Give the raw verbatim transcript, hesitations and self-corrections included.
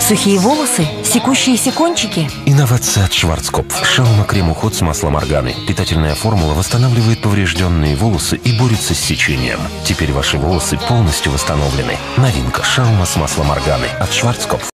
Сухие волосы? Секущиеся кончики? Инновация от Шварцкопф. Шаума крем-уход с маслом органы. Питательная формула восстанавливает поврежденные волосы и борется с сечением. Теперь ваши волосы полностью восстановлены. Новинка Шаума с маслом органы от Шварцкопф.